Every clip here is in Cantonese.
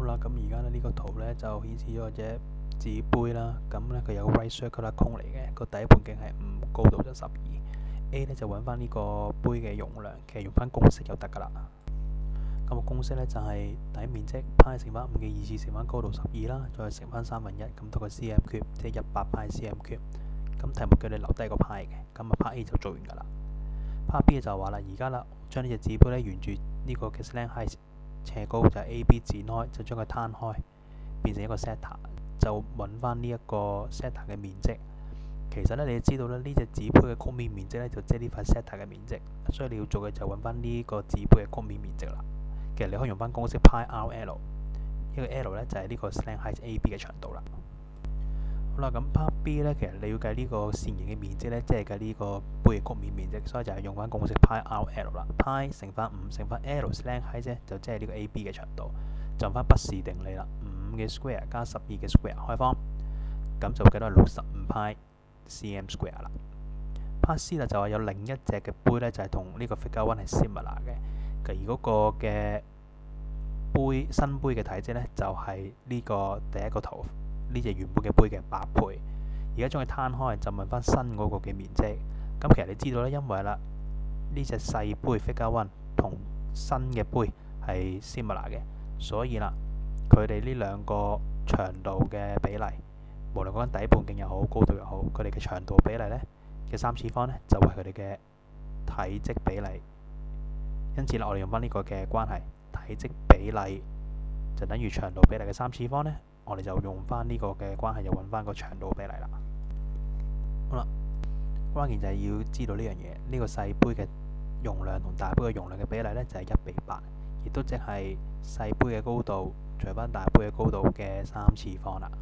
好啦，咁而家呢個圖呢就顯示咗隻紙杯啦。咁呢佢有個 right circular cone 嚟嘅，個底半徑係5，高度就12。A 呢就揾翻呢個杯嘅容量，其實用翻公式就得㗎啦。咁個公式呢就係底面積派乘翻5嘅2次乘翻高度12啦，再乘翻1/3，咁多個 cm³，即係100派 cm³。咁題目叫你留低個派嘅，咁啊 part A 就做完㗎啦。part B 就話啦，而家啦，將呢隻紙杯呢沿住呢個嘅 slant height 斜高就係 AB 展開，就將佢攤開，變成一個 setter， 就揾翻呢一個 setter 嘅面積。其實呢，你知道咧，呢隻紙杯嘅曲面面積呢，就即係呢塊 setter 嘅面積，所以你要做嘅就揾翻呢個紙杯嘅曲面面積啦。其實你可以用翻公式派 RL， 呢個 L 呢，就係呢個 slant height AB 嘅長度啦。好啦，咁 part B 呢，其實你要計呢個線形嘅面積呢，即係計呢個杯嘅曲面面積，所以就係用翻公式派 RL 啦。派乘翻5乘翻 L slant height 啫，就即係呢個 AB 嘅長度，就用翻畢氏定理啦。5嘅 square 加12嘅 square 開方，咁就會計到係65派 cm square 啦。part C 啦就話有另一隻嘅杯呢，就係同呢個 figure 1係 similar 嘅，而嗰個嘅新杯嘅體積呢，就係呢個第一個圖呢隻原本嘅杯嘅8倍。而家將佢攤開，就問翻新嗰個嘅面積。咁其實你知道咧，因為啦呢隻細杯 figure 1同新嘅杯係 similar 嘅，所以啦佢哋呢兩個長度嘅比例，無論講緊底半徑又好，高度又好，佢哋嘅長度比例呢嘅三次方呢，就係佢哋嘅體積比例。因此啦，我哋用翻呢個嘅關係，體積比例就等於長度比例嘅三次方呢，我哋就用翻呢個嘅關係，就揾翻個長度比例啦。好啦，關鍵就係要知道呢樣嘢，呢個細杯嘅容量同大杯嘅容量嘅比例呢，就係1:8，亦都即係細杯嘅高度除翻大杯嘅高度嘅3次方啦。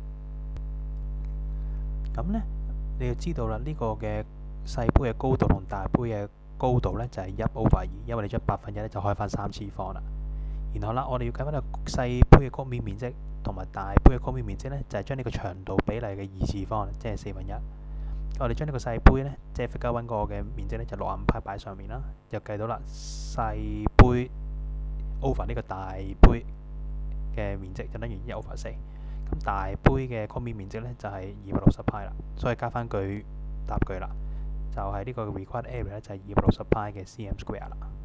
咁呢，你要知道啦，呢個嘅細杯嘅高度同大杯嘅高度呢，就係1/2，因為你將1/8呢就開翻3次方啦。然後啦，我哋要計翻個細杯嘅曲面面積同埋大杯嘅曲面面積呢，就係將呢個長度比例嘅2次方，即係1/4。我哋將呢個細杯呢，即係 figure 1個嘅面積呢，就65派擺上面啦，就計到啦細杯 over 呢個大杯嘅面積就等於1/4。咁大杯嘅曲面面積呢，就係260派啦，所以加翻句答句啦，就係呢個 required area 呢，就係260派嘅cm square 啦。